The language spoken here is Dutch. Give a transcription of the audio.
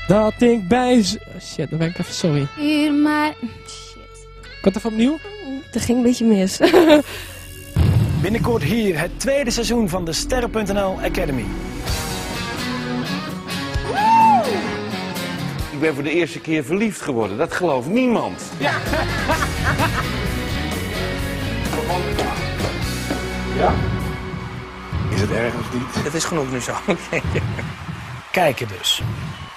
Dat ik bij... Shit, dan ben ik even sorry. Hier maar... Shit. Komt even opnieuw? Dat ging een beetje mis. Binnenkort hier het tweede seizoen van de Sterren.nl Academy. Ik ben voor de eerste keer verliefd geworden. Dat gelooft niemand. Ja. Ja? Is het ergens niet? Het is genoeg nu zo. Kijken dus.